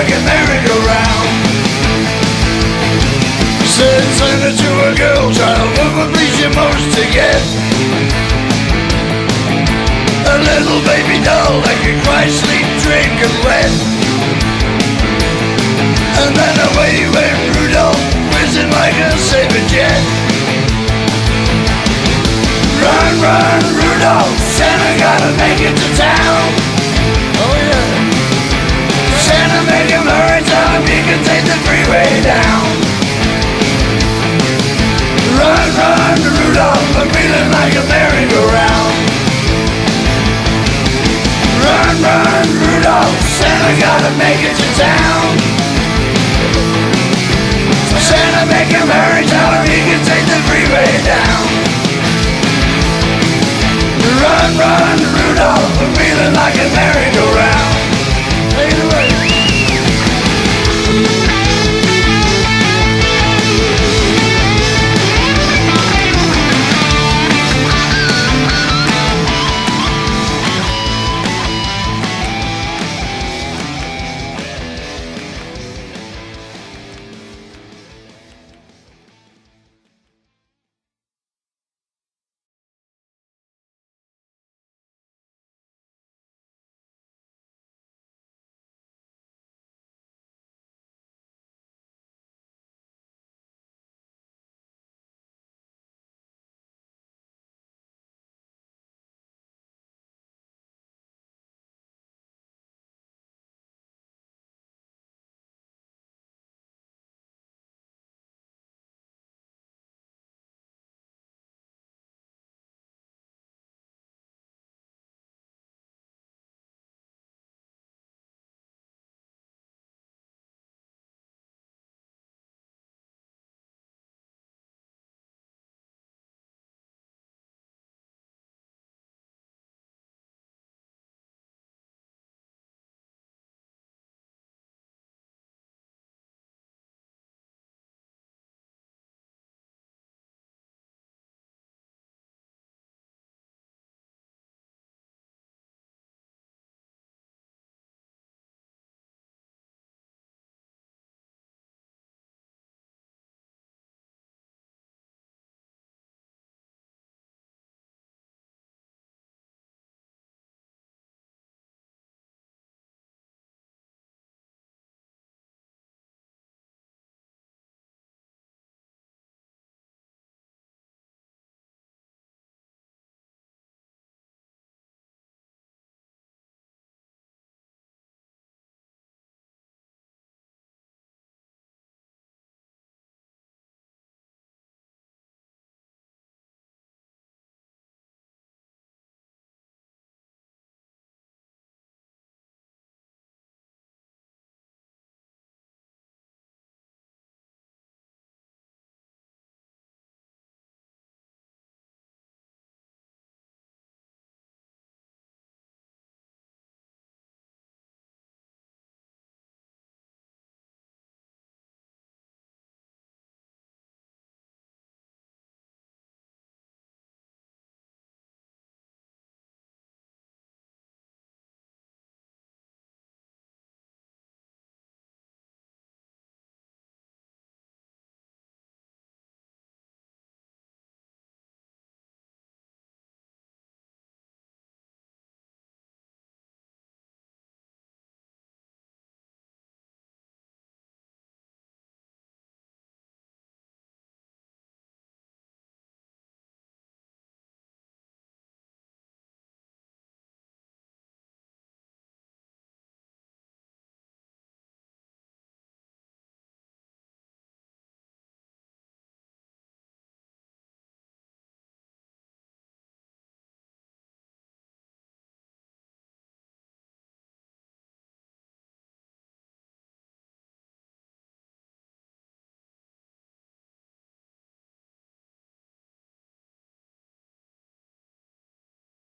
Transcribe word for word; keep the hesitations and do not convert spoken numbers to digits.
like a merry-go-round. Said Santa to a girl child, what would please you most to get? A little baby doll that could cry, sleep, drink and wet. And then away went Rudolph, whizzing like a saber jet. Run, run, Rudolph, Santa gotta make it to town. Oh yeah. Santa, make him hurry, tell him he can take the freeway down. Run, run, Rudolph, I'm feeling like a merry-go-round. Run, run, Rudolph, Santa gotta make it to town. Santa, make him hurry, tell